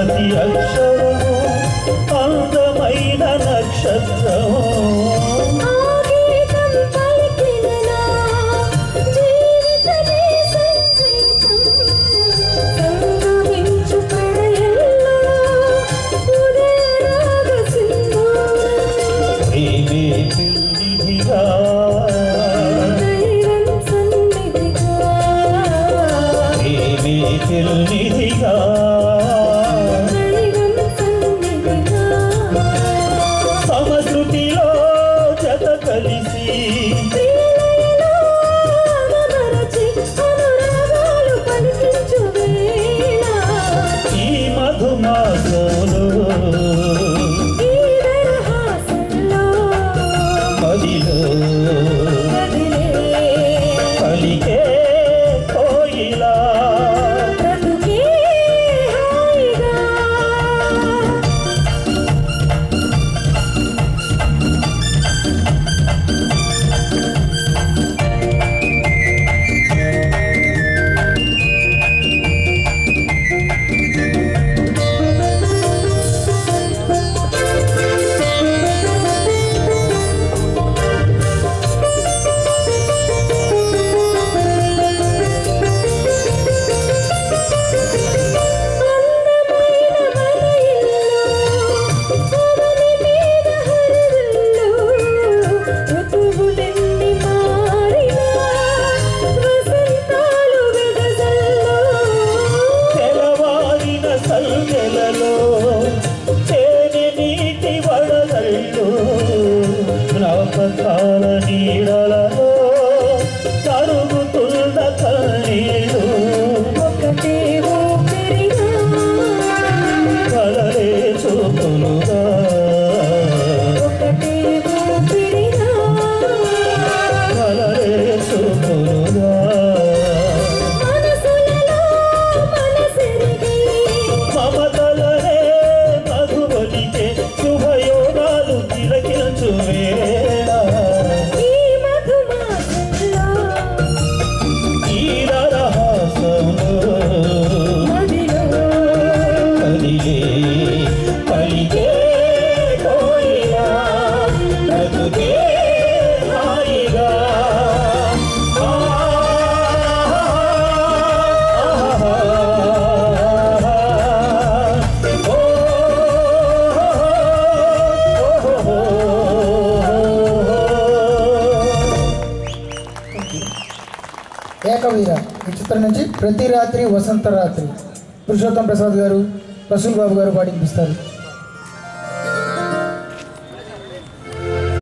ప్రతి అక్షరము అందమైన నక్షత్రము నిధిగా సమశృతిలో జత కలిసి ఈ మధుమాసంలో పదిలో పలికే కోయిలా జ్ఞాపకాల నీడలలో కరుగుతున్న కన్నీళ్ళు ఒకటే ఊపిరిగా కలలే చూపులుగా ఒకటే ఊపిరిగా కలలే చూపులుగా మమతలనే మధువలికే శుభయోగాలు తిలకించు ఏకవీర ఈ చిత్రం నుంచి ప్రతి రాత్రి వసంత రాత్రి పురుషోత్తం ప్రసాద్ గారు రసూల్ బాబు గారు పాటిస్తారు.